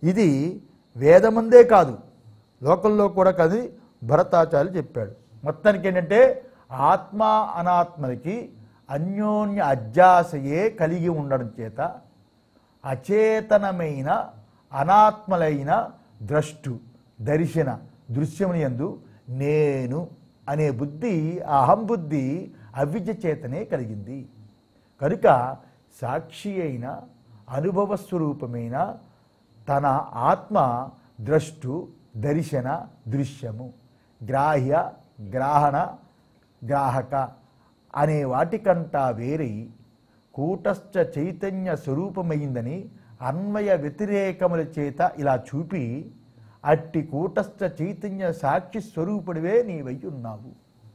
ఇది వేదమందే కాదు, లోకంలో కూడా కాదు, భరతాచార్యులు చెప్పాడు. మొత్తానికి ఏంటంటే ఆత్మ అనాత్మలకి అన్యోన్య అధ్యాసయే కలిగి ఉండడం చేత అచేతనమైన అనాత్మలైన ద్రష్టు దర్శన దృశ్యముని యందు నేను అనే బుద్ధి, అహంబుద్ధి అవిద్య చేతనే కలిగింది. కనుక సాక్షి అయిన అనుభవ స్వరూపమైన తన ఆత్మ ద్రష్టు దర్శన దృశ్యము గ్రాహ్య గ్రాహణ గ్రాహక అనే వాటికంటా వేరై కూటస్థ చైతన్య స్వరూపమైందని అన్వయ వ్యతిరేకముల చేత ఇలా చూపి అట్టి కూటస్థ చైతన్య సాక్షి స్వరూపుడివే నీవై ఉన్నావు.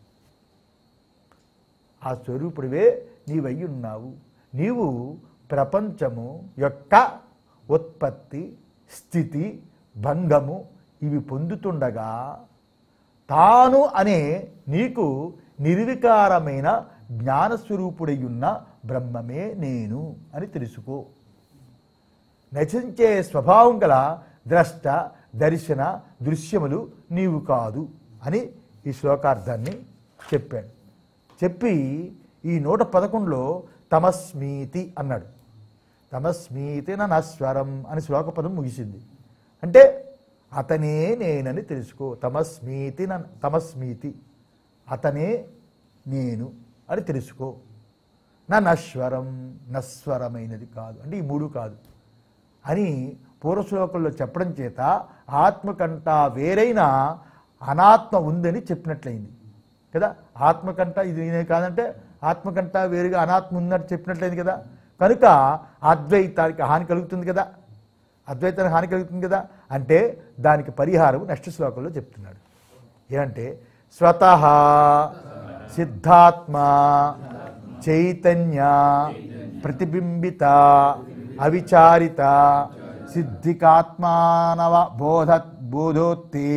ఆ స్వరూపుడివే నీవై ఉన్నావు. నీవు ప్రపంచము యొక్క ఉత్పత్తి స్థితి భంగము ఇవి పొందుతుండగా తాను అనే నీకు నిర్వికారమైన జ్ఞానస్వరూపుడై ఉన్న బ్రహ్మమే నేను అని తెలుసుకో. నశించే స్వభావం గల ద్రష్ట దర్శన దృశ్యములు నీవు కాదు అని ఈ శ్లోకార్థాన్ని చెప్పాడు. చెప్పి ఈ 111లో తమస్మీతి అన్నాడు. తమస్మీతి నశ్వరం అని శ్లోకపదం ముగిసింది. అంటే అతనే నేనని తెలుసుకో. తమస్మీతి అతనే నేను అని తెలుసుకో. నశ్వరం నశ్వరమైనది కాదు, అంటే ఈ మూడు కాదు అని పూర్వశ్లోకంలో చెప్పడం చేత ఆత్మకంట వేరైన అనాత్మ ఉందని చెప్పినట్లయింది కదా. ఆత్మకంట ఇది నేనే కాదంటే ఆత్మకంట వేరుగా అనాత్మ ఉందని చెప్పినట్లయింది కదా. కనుక అద్వైతానికి హాని కలుగుతుంది కదా, అద్వైతానికి హాని కలుగుతుంది కదా. అంటే దానికి పరిహారం నెక్స్ట్ శ్లోకంలో చెప్తున్నాడు. ఏమంటే స్వతః సిద్ధాత్మ చైతన్య ప్రతిబింబిత అవిచారిత సిద్ధికాత్మానవ బోధోత్తి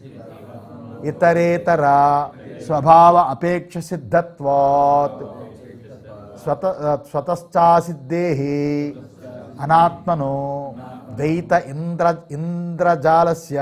ఇతరేతర స్వభావ అపేక్ష సిద్ధత్వాత్ స్వతశ్చాసిద్ధేహి అనాత్మనో దైత ఇంద్రజాలస్య.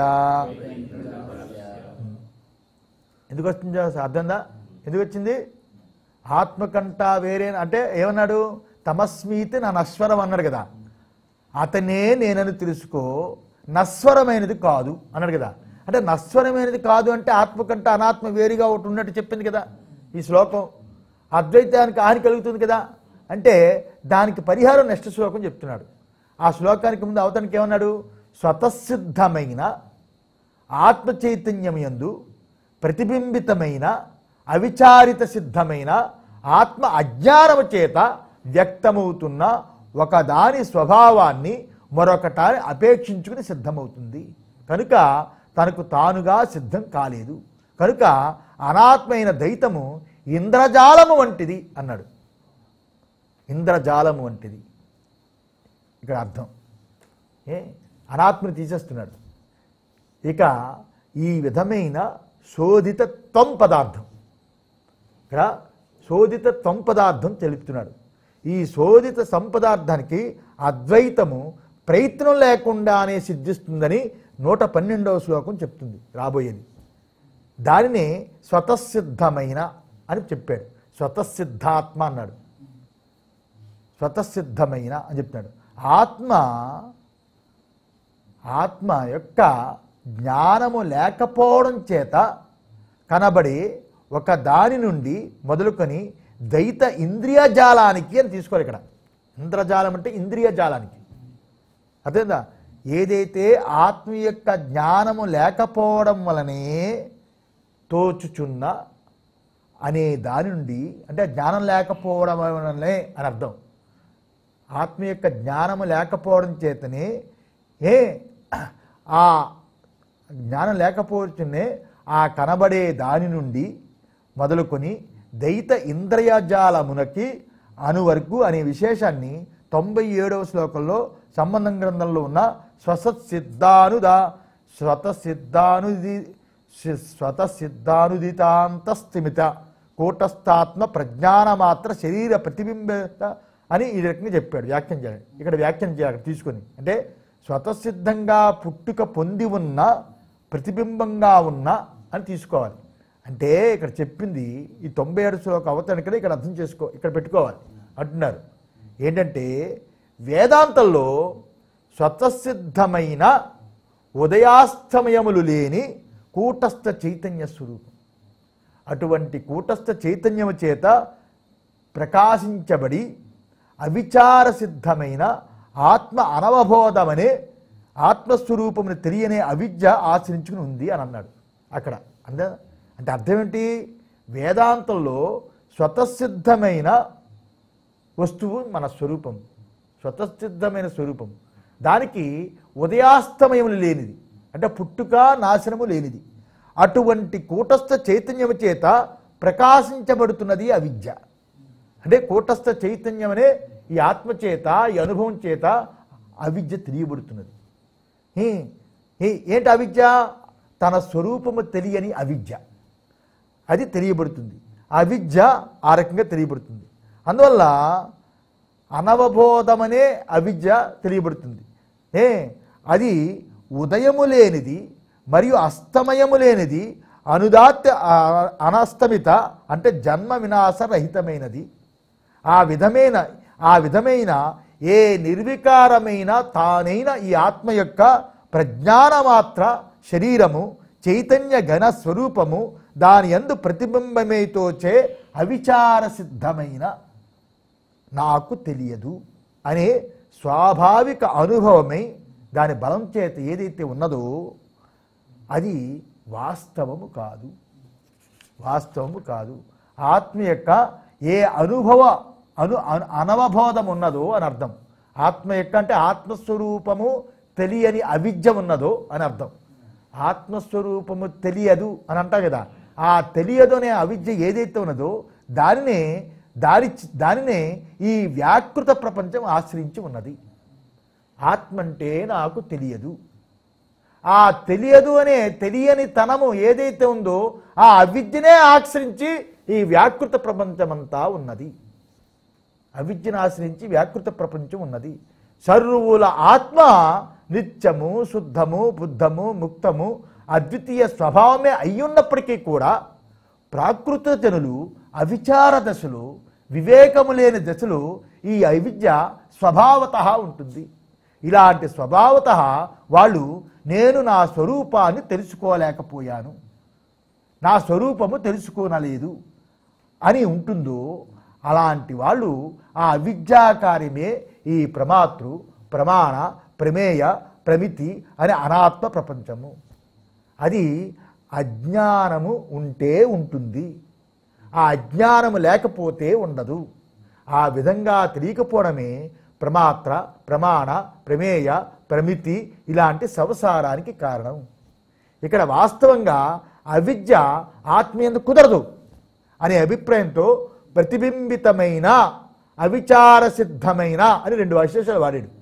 ఎందుకు వచ్చింది అర్థందా? ఎందుకు వచ్చింది? ఆత్మకంట వేరే అంటే ఏమన్నాడు? తమస్మీతి నా నశ్వరం అన్నాడు కదా. అతనే నేనని తెలుసుకో, నశ్వరమైనది కాదు అన్నాడు కదా. అంటే నశ్వరమైనది కాదు అంటే ఆత్మకంట అనాత్మ వేరుగా ఒకటి ఉన్నట్టు చెప్పింది కదా ఈ శ్లోకం. అద్వైతానికి హాని కలుగుతుంది కదా. అంటే దానికి పరిహారం నెక్స్ట్ శ్లోకం చెప్తున్నాడు. ఆ శ్లోకానికి ముందు అవతనికి ఏమన్నాడు? స్వతసిద్ధమైన ఆత్మ చైతన్యం యందు ప్రతిబింబితమైన అవిచారిత సిద్ధమైన ఆత్మ అజ్ఞానము చేత వ్యక్తమవుతున్న ఒకదాని స్వభావాన్ని మరొకటాన్ని అపేక్షించుకుని సిద్ధమవుతుంది. కనుక తనకు తానుగా సిద్ధం కాలేదు. కనుక అనాత్మైన ద్వైతము ఇంద్రజాలము వంటిది అన్నాడు. ఇంద్రజాలము వంటిది ఇక్కడ అర్థం. అనాత్మని తీసేస్తున్నాడు. ఇక ఈ విధమైన శోధిత త్వం పదార్థం, ఇక్కడ శోధిత త్వం పదార్థం తెలుపుతున్నాడు. ఈ శోధిత సంపదార్థానికి అద్వైతము ప్రయత్నం లేకుండానే సిద్ధిస్తుందని 112వ శ్లోకం చెప్తుంది రాబోయేది. దానిని స్వతసిద్ధమైన అని చెప్పాడు. స్వతసిద్ధాత్మ అన్నాడు. స్వతసిద్ధమైన అని చెప్తున్నాడు. ఆత్మ యొక్క జ్ఞానము లేకపోవడం చేత కనబడి ఒక దాని నుండి మొదలుకొని ద్వైత ఇంద్రియజాలానికి అని తీసుకోవాలి. ఇక్కడ ఇంద్రజాలం అంటే ఇంద్రియజాలానికి అర్థమైందా? ఏదైతే ఆత్మ యొక్క జ్ఞానము లేకపోవడం వలనే తోచుచున్న అనే దాని నుండి, అంటే జ్ఞానం లేకపోవడం వలనే అని అర్థం. ఆత్మ యొక్క జ్ఞానము లేకపోవడం చేతనే ఆ జ్ఞానం లేకపోవచ్చునే ఆ కనబడే దాని నుండి మొదలుకొని దైత ఇంద్రియజాలమునకి అనువరకు అనే విశేషాన్ని 97వ శ్లోకంలో సంబంధం గ్రంథంలో ఉన్న స్వతసిద్ధానుదితాంతస్థిమిత కూటస్థాత్మ ప్రజ్ఞానమాత్ర శరీర ప్రతిబింబత అని ఈ రకంగా చెప్పాడు. వ్యాఖ్యం చేయాలి. ఇక్కడ వ్యాఖ్యం చేయాలి తీసుకొని. అంటే స్వతసిద్ధంగా పుట్టుక పొంది ఉన్న ప్రతిబింబంగా ఉన్న అని తీసుకోవాలి. అంటే ఇక్కడ చెప్పింది ఈ 97 శ్లోక అవతరణకనే ఇక్కడ అర్థం ఇక్కడ పెట్టుకోవాలి అంటున్నారు. ఏంటంటే వేదాంతంలో స్వతసిద్ధమైన ఉదయాస్తమయములు లేని కూటస్థ చైతన్య స్వరూపం, అటువంటి కూటస్థ చైతన్యము చేత ప్రకాశించబడి అవిచార సిద్ధమైన ఆత్మ అనవబోధమనే ఆత్మస్వరూపమును తెలియనే అవిద్య ఆశ్రయించుకుని ఉంది అని అన్నాడు అక్కడ. అంటే అర్థం ఏంటి? వేదాంతంలో స్వతసిద్ధమైన వస్తువు మన స్వరూపం, స్వతసిద్ధమైన స్వరూపం, దానికి ఉదయాస్తమయములు లేనిది, అంటే పుట్టుక నాశనము లేనిది. అటువంటి కూటస్థ చైతన్యము చేత ప్రకాశించబడుతున్నది అవిద్య. అంటే కూటస్థ చైతన్యం అనే ఈ ఆత్మ చేత, ఈ అనుభవం చేత అవిద్య తెలియబడుతున్నది. ఏంటి అవిద్య? తన స్వరూపము తెలియని అవిద్య, అది తెలియబడుతుంది. అవిద్య ఆ రకంగా తెలియబడుతుంది. అందువల్ల అనవబోధమనే అవిద్య తెలియబడుతుంది. అది ఉదయము లేనిది మరియు అస్తమయము లేనిది, అనుదాత్త అనస్తమిత అంటే జన్మ వినాశరహితమైనది. ఆ విధమైన ఏ నిర్వికారమైన తానైన ఈ ఆత్మ యొక్క ప్రజ్ఞానమాత్ర శరీరము చైతన్య ఘన స్వరూపము దాని యందు ప్రతిబింబమేతోచే అవిచార సిద్ధమైన నాకు తెలియదు అనే స్వాభావిక అనుభవమై దాని బలం చేత ఏదైతే ఉన్నదో అది వాస్తవము కాదు, వాస్తవము కాదు. ఆత్మ యొక్క ఏ అనవబోధం ఉన్నదో అని అర్థం. ఆత్మ యొక్క అంటే ఆత్మస్వరూపము తెలియని అవిద్య ఉన్నదో అని అర్థం. ఆత్మస్వరూపము తెలియదు అని అంటాం కదా, ఆ తెలియదు అనే అవిద్య ఏదైతే ఉన్నదో దానినే ఈ వ్యాకృత ప్రపంచం ఆశ్రయించి ఉన్నది. ఆత్మ అంటే నాకు తెలియదు, ఆ తెలియదు అనే తెలియని తనము ఏదైతే ఉందో ఆ అవిద్యనే ఆశ్రయించి ఈ వ్యాకృత ప్రపంచమంతా ఉన్నది. అవిద్యను ఆశ్రయించి వ్యాకృత ప్రపంచం ఉన్నది. సర్వుల ఆత్మ నిత్యము శుద్ధము బుద్ధము ముక్తము అద్వితీయ స్వభావమే అయ్యున్నప్పటికీ కూడా ప్రాకృత జనులు అవిచార దశలు, వివేకము లేని దశలు ఈ అవిద్య స్వభావత ఉంటుంది. ఇలాంటి స్వభావత వాళ్ళు నేను నా స్వరూపాన్ని తెలుసుకోలేకపోయాను, నా స్వరూపము తెలుసుకోనలేదు అని ఉంటుందో అలాంటి వాళ్ళు ఆ అవిద్యాకార్యమే ఈ ప్రమాతృ ప్రమాణ ప్రమేయ ప్రమితి అనే అనాత్మ ప్రపంచము. అది అజ్ఞానము ఉంటే ఉంటుంది, ఆ అజ్ఞానము లేకపోతే ఉండదు. ఆ విధంగా తెలియకపోవడమే ప్రమాత్ర ప్రమాణ ప్రమేయ ప్రమితి ఇలాంటి సంసారానికి కారణం. ఇక్కడ వాస్తవంగా అవిద్య ఆత్మీయందు కుదరదు అనే అభిప్రాయంతో ప్రతిబింబితమైన అవిచార సిద్ధమైన అని 2 విశేషాలు వాడాడు.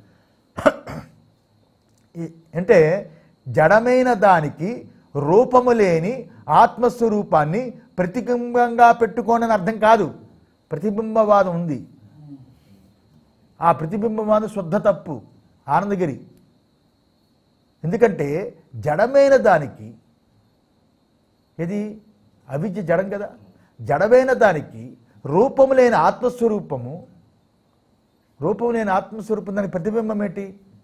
అంటే జడమైన దానికి రూపము లేని ఆత్మస్వరూపాన్ని ప్రతిబింబంగా పెట్టుకోని అర్థం కాదు. ప్రతిబింబవాదం ఉంది, ఆ ప్రతిబింబవాదం శుద్ధ తప్పు ఆనందగిరి. ఎందుకంటే జడమైన దానికి ఇది అవిద్య జడం కదా, జడమైన దానికి రూపము లేని ఆత్మస్వరూపము, రూపము లేని ఆత్మస్వరూపం దానికి ప్రతిబింబం ఏంటి?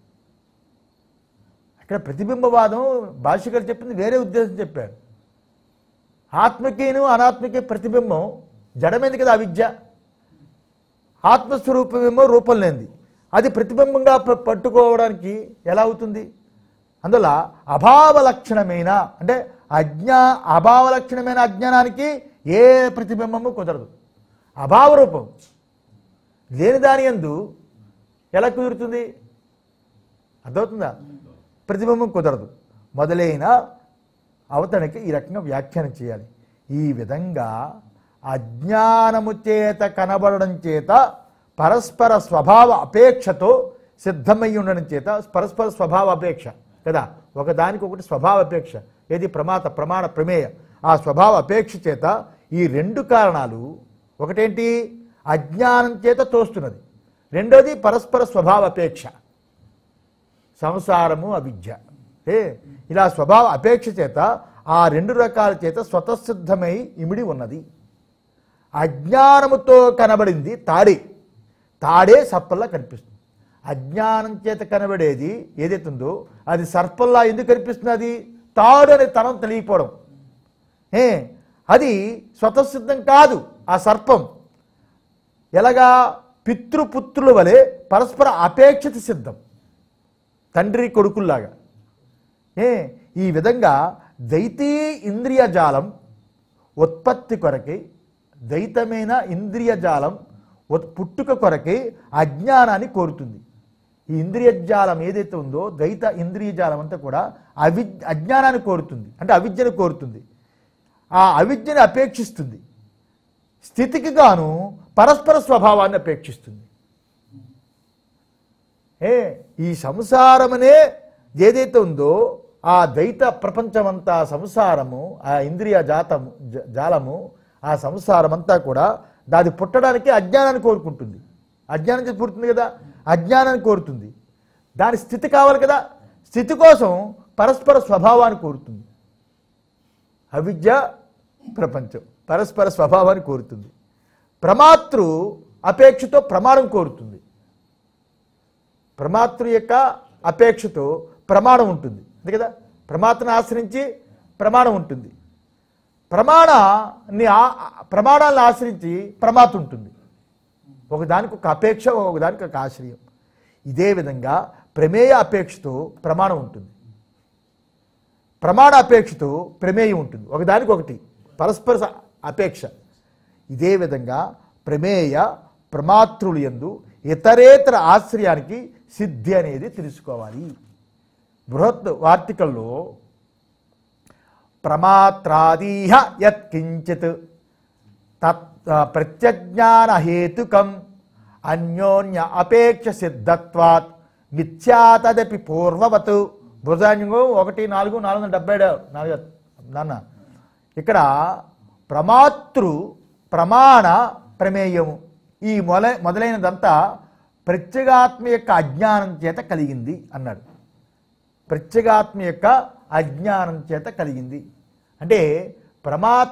అక్కడ ప్రతిబింబవాదం భాష్యకారు చెప్పింది వేరే ఉద్దేశం చెప్పారు. ఆత్మకేను అనాత్మకే ప్రతిబింబం జడమైంది కదా అవిద్య, ఆత్మస్వరూపమేమో రూపం లేనిది, అది ప్రతిబింబంగా పట్టుకోవడానికి ఎలా అవుతుంది? అందువల్ల అభావలక్షణమైన అంటే అభావలక్షణమైన అజ్ఞానానికి ఏ ప్రతిబింబము కుదరదు. అభావరూపం లేని దాని యందు ఎలా కుదురుతుంది? అర్థమవుతుందా? ప్రతిబింబం కుదరదు. మొదలైన అవతరణకి ఈ రకంగా వ్యాఖ్యానం చేయాలి. ఈ విధంగా అజ్ఞానము చేత కనబడడం చేత పరస్పర స్వభావ అపేక్షతో సిద్ధమై ఉండడం చేత, పరస్పర స్వభావ అపేక్ష కదా, ఒకదానికి ఒకటి స్వభావ అపేక్ష, ఏది ప్రమాత ప్రమాణ ప్రమేయ, ఆ స్వభావ అపేక్ష చేత ఈ 2 కారణాలు, ఒకటేంటి అజ్ఞానం చేత తోస్తున్నది, రెండోది పరస్పర స్వభావ అపేక్ష. సంసారము అవిద్య. ఇలా స్వభావ అపేక్ష చేత ఆ రెండు రకాల చేత స్వతసిద్ధమై ఇమిడి ఉన్నది. అజ్ఞానముతో కనబడింది తాడే సర్పంలా కనిపిస్తుంది. అజ్ఞానం చేత కనబడేది ఏదైతే ఉందో అది సర్పంలా ఎందుకు కనిపిస్తుంది? అది తాడు అనే తనం తెలియకపోవడం. అది స్వతసిద్ధం కాదు. ఆ సర్పం ఎలాగా పితృపుత్రుల వలె పరస్పర అపేక్షిత సిద్ధం, తండ్రి కొడుకుల్లాగా. ఈ విధంగా దైతీ ఇంద్రియ జాలం ఉత్పత్తి కొరకై, దైతమైన ఇంద్రియ జాలం పుట్టుక కొరకై అజ్ఞానాన్ని కోరుతుంది. ఈ ఇంద్రియ జాలం ఏదైతే ఉందో ద్వైత ఇంద్రియ జాలం అంతా కూడా అజ్ఞానాన్ని కోరుతుంది, అంటే అవిద్యను కోరుతుంది. ఆ అవిద్యని అపేక్షిస్తుంది. స్థితికి గాను పరస్పర స్వభావాన్ని అపేక్షిస్తుంది. ఈ సంసారమనే ఏదైతే ఉందో ఆ ద్వైత ప్రపంచమంతా సంసారము, ఆ ఇంద్రియ జాలము, ఆ సంసారమంతా కూడా దాది పుట్టడానికి అజ్ఞానాన్ని కోరుకుంటుంది. అజ్ఞానం చేసి పుడుతుంది కదా, అజ్ఞానాన్ని కోరుతుంది. దాని స్థితి కావాలి కదా, స్థితి కోసం పరస్పర స్వభావాన్ని కోరుతుంది. అవిద్య ప్రపంచం పరస్పర స్వభావాన్ని కోరుతుంది. ప్రమాతృ అపేక్షతో ప్రమాణం కోరుతుంది. ప్రమాతృ యొక్క అపేక్షతో ప్రమాణం ఉంటుంది. అంతే కదా, ప్రమాతను ఆశ్రయించి ప్రమాణం ఉంటుంది. ప్రమాణాలను ఆశ్రయించి ప్రమాత ఉంటుంది. ఒకదానికి ఒక అపేక్ష, ఒకదానికి ఒక ఆశ్రయం. ఇదే విధంగా ప్రమేయ అపేక్షతో ప్రమాణం ఉంటుంది, ప్రమాణ అపేక్షతో ప్రమేయం ఉంటుంది. ఒకదానికి ఒకటి పరస్పర అపేక్ష. ఇదే విధంగా ప్రమేయ ప్రమాతృలు యందు ఇతరేతర ఆశ్రయానికి సిద్ధి అనేది తెలుసుకోవాలి. బృహత్ వార్తికల్లో ప్రమాత్రాదీహ యత్కించిత్ తత్ ప్రత్యజ్ఞాన హేతుకం అన్యోన్య అపేక్ష సిద్ధత్వాత్ మిథ్యాతదపి పూర్వవత్. భుజాంగం 1:4 నాన్న. ఇక్కడ ప్రమాతృ ప్రమాణ ప్రమేయము ఈ మొదలైనదంతా ప్రత్యేగాత్మ యొక్క అజ్ఞానం చేత కలిగింది అన్నాడు. ప్రత్యేగాత్మ యొక్క అజ్ఞానం చేత కలిగింది అంటే ప్రమాత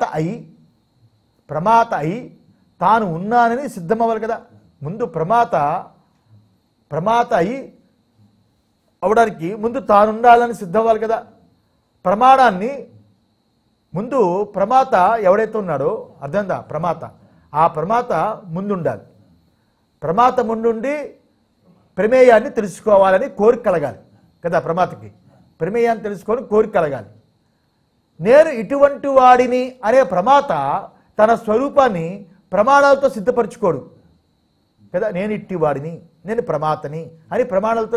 అయి తాను ఉన్నానని సిద్ధమవ్వాలి కదా. ముందు ప్రమాత అయి అవడానికి ముందు తానుండాలని సిద్ధమవ్వాలి కదా. ప్రమాణాన్ని ముందు ప్రమాత ఎవడైతే ఉన్నాడో అర్థందా, ఆ ప్రమాత ముందుండాలి. ప్రమాత ముందుండి ప్రమేయాన్ని తెలుసుకోవాలని కోరిక కలగాలి కదా. ప్రమాతకి ప్రమేయాన్ని తెలుసుకొని కోరిక కలగాలి. నేను ఇటువంటి వాడిని అనే ప్రమాత తన స్వరూపాన్ని ప్రమాణాలతో సిద్ధపరచుకోడు కదా. నేను ఇట్టి వాడిని, నేను ప్రమాతని అని ప్రమాణాలతో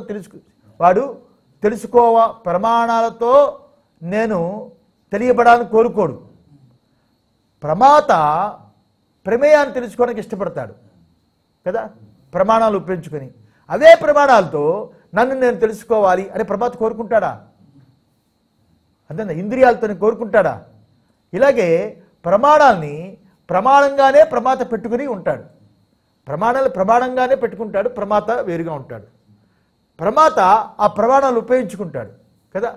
ప్రమాణాలతో నేను తెలియబడాలని కోరుకోడు. ప్రమాత ప్రమేయాన్ని తెలుసుకోవడానికి ఇష్టపడతాడు కదా, ప్రమాణాలు ఉపయోగించుకొని. అవే ప్రమాణాలతో నన్ను నేను తెలుసుకోవాలి అని ప్రమాత కోరుకుంటాడా? అదే ఇంద్రియాలతో కోరుకుంటాడా? ఇలాగే ప్రమాణాలని ప్రమాణంగానే ప్రమాత పెట్టుకుని ఉంటాడు. ప్రమాణంగానే పెట్టుకుంటాడు. ప్రమాత వేరుగా ఉంటాడు. ప్రమాత ఆ ప్రమాణాలు ఉపయోగించుకుంటాడు కదా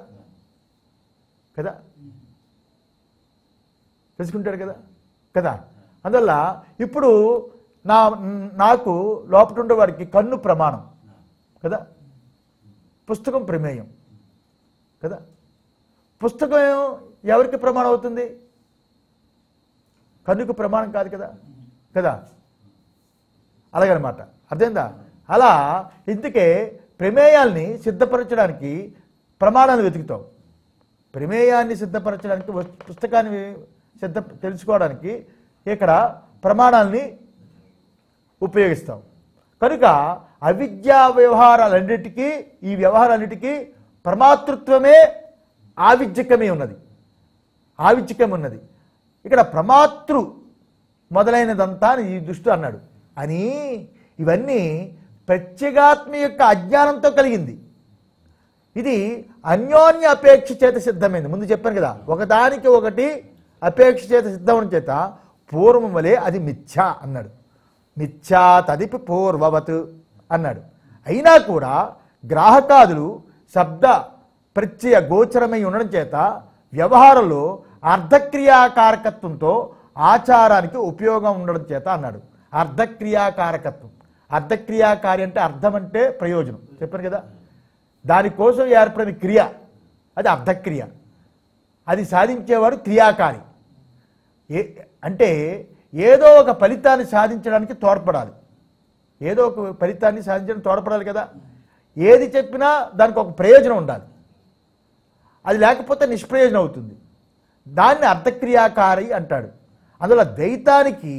తెలుసుకుంటాడు కదా. అందువల్ల ఇప్పుడు నాకు లోపల ఉండేవాడికి కన్ను ప్రమాణం కదా, పుస్తకం ప్రమేయం కదా. పుస్తకం ఎవరికి ప్రమాణం అవుతుంది? కన్నుకు ప్రమాణం కాదు కదా. అలాగనమాట, అర్థమైందా? అలా ఇందుకే ప్రమేయాల్ని సిద్ధపరచడానికి ప్రమాణాలు వెతుకుతాం. ప్రమేయాన్ని సిద్ధపరచడానికి, పుస్తకాన్ని తెలుసుకోవడానికి ఇక్కడ ప్రమాణాలని ఉపయోగిస్తాం. కనుక అవిద్యా వ్యవహారాలన్నిటికీ, ఈ వ్యవహారాలన్నిటికీ ప్రమాతృత్వమే ఆవిద్యకమే ఉన్నది. ఇక్కడ ప్రమాతృ మొదలైనదంతా ఈ దృష్టి అన్నాడు అని. ఇవన్నీ ప్రత్యేగాత్మ యొక్క అజ్ఞానంతో కలిగింది. ఇది అన్యోన్య అపేక్ష చేత సిద్ధమైంది. ముందు చెప్పాను కదా, ఒకదానికి ఒకటి అపేక్ష చేత సిద్ధమని చేత పూర్వం వలె అది మిథ్యా అన్నాడు. మిథ్యా తదిపి పూర్వవత్ అన్నాడు. అయినా కూడా గ్రాహకాదులు శబ్ద ప్రత్యయ గోచరమై ఉండడం చేత వ్యవహారంలో అర్ధక్రియాకారకత్వంతో ఆచారానికి ఉపయోగం ఉండడం చేత అన్నాడు. అర్ధక్రియాకారకత్వం, అర్ధక్రియాకారి అంటే అర్థం అంటే ప్రయోజనం చెప్పాను కదా, దానికోసం ఏర్పడిన క్రియ అది అర్ధక్రియ, అది సాధించేవాడు క్రియాకారి. అంటే ఏదో ఒక ఫలితాన్ని సాధించడానికి తోడ్పడాలి, ఏదో ఒక ఫలితాన్ని సాధించడానికి తోడ్పడాలి కదా. ఏది చెప్పినా దానికి ఒక ప్రయోజనం ఉండాలి, అది లేకపోతే నిష్ప్రయోజనం అవుతుంది. దాన్ని అర్ధక్రియాకారి అంటాడు. అందులో ద్వైతానికి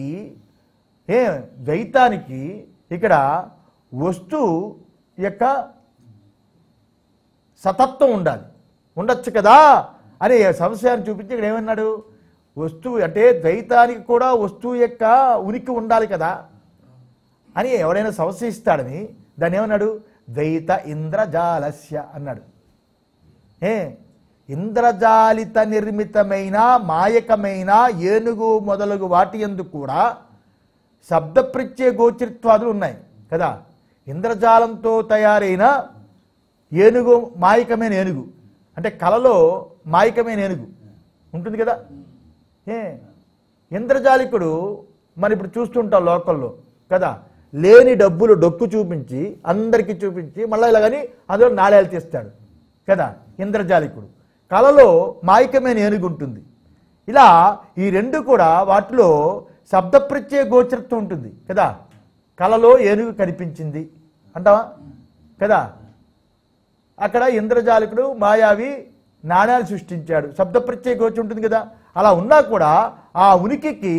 ఇక్కడ వస్తువు యొక్క సతత్వం ఉండాలి, ఉండొచ్చు కదా అనే సంశయాన్ని చూపించి ఇక్కడ ఏమన్నాడు, వస్తువు అంటే ద్వైతానికి కూడా వస్తువు యొక్క ఉనికి ఉండాలి కదా అని ఎవరైనా సంశయిస్తాడని దాన్ని ఏమన్నాడు, ద్వైత ఇంద్రజాలస్య అన్నాడు. ఇంద్రజాలిత నిర్మితమైన మాయకమైన ఏనుగు మొదలగు వాటి యందు కూడా శబ్దప్రత్యయ గోచరిత్వాదులు ఉన్నాయి కదా. ఇంద్రజాలంతో తయారైన ఏనుగు మాయకమైన ఏనుగు అంటే కలలో మాయకమైన ఏనుగు ఉంటుంది కదా. ఇంద్రజాలికుడు మరి ఇప్పుడు చూస్తుంటాం లోకల్లో కదా, లేని డబ్బులు డొక్కు చూపించి అందరికీ చూపించి మళ్ళీ ఇలాగని అందులో నాణేలు తీస్తాడు కదా ఇంద్రజాలికుడు. కలలో మాయకమైన ఏనుగు ఉంటుంది. ఇలా ఈ రెండు కూడా వాటిలో శబ్దప్రత్యయ గోచరత్వం ఉంటుంది కదా. కలలో ఏనుగు కనిపించింది అంటావా కదా, అక్కడ ఇంద్రజాలికుడు మాయావి నాణ్యాలు సృష్టించాడు, శబ్దప్రత్యయ గోచరం ఉంటుంది కదా. అలా ఉన్నా కూడా ఆ ఉనికికి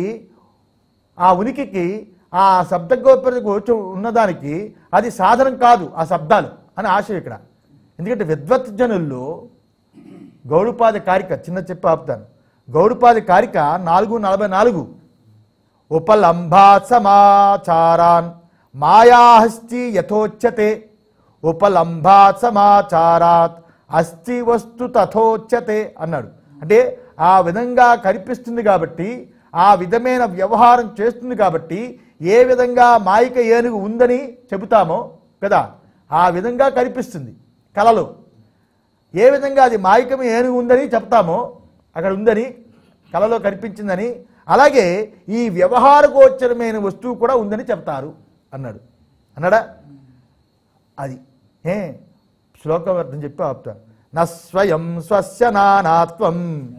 ఆ శబ్దగోచరం ఉన్నదానికి అది సాధనం కాదు ఆ శబ్దాలు అని ఆశయం ఇక్కడ. ఎందుకంటే విద్వత్జనుల్లో గౌడపాద కారిక చిన్న చెప్పి ఆపుతాను. గౌడపాద కారిక 4:44 ఉపలంభాత్ సమాచారాన్ మాయాహస్తి యథోచ్యతే ఉపలంభాత్ సమాచారాత్ అస్థి వస్తు తథోచ్యతే అన్నాడు. అంటే ఆ విధంగా కనిపిస్తుంది కాబట్టి, ఆ విధమైన వ్యవహారం చేస్తుంది కాబట్టి, ఏ విధంగా మాయిక ఏనుగు ఉందని చెబుతామో కదా ఆ విధంగా కనిపిస్తుంది కలలో. ఏ విధంగా అది మాయికమే ఏనుగు ఉందని చెప్తామో అక్కడ ఉందని కలలో కనిపించిందని, అలాగే ఈ వ్యవహార గోచరమైన వస్తువు కూడా ఉందని చెప్తారు అన్నాడా. అది శ్లోకం అర్థం చెప్పి ఆపుతాను. నస్వయం స్వస్య నానాత్వం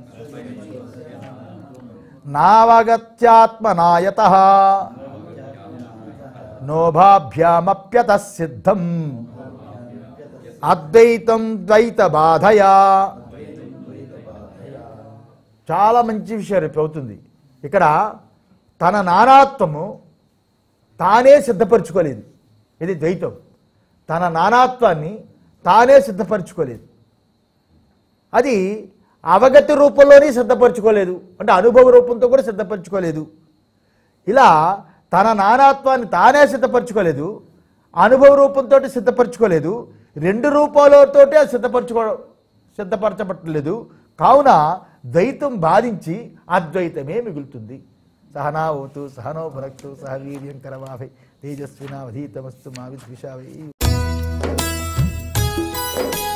నావగత్యాత్మనాయతః నోభాభ్యామప్యతః సిద్ధం అద్వైతం ద్వైత బాధయా. చాలా మంచి విషయం రేపు అవుతుంది. ఇక్కడ తన నానాత్వము తానే సిద్ధపరచుకోలేదు, ఇది ద్వైతం. తన నానాత్వాన్ని తానే సిద్ధపరచుకోలేదు, అది అవగతి రూపంలోనే సిద్ధపరచుకోలేదు, అంటే అనుభవ రూపంతో కూడా సిద్ధపరచుకోలేదు. ఇలా తన నానాత్వాన్ని తానే సిద్ధపరచుకోలేదు, అనుభవ రూపంతో సిద్ధపరచుకోలేదు, రెండు రూపాలతోటే సిద్ధపరచబట్టలేదు. కావున ద్వైతం బాధించి అద్వైతమే మిగులుతుంది. సహనావతు సహనో భునక్తు సహ వీర్యం కరవావహై తేజస్వినావధీతమస్తు మా విద్విషావహై.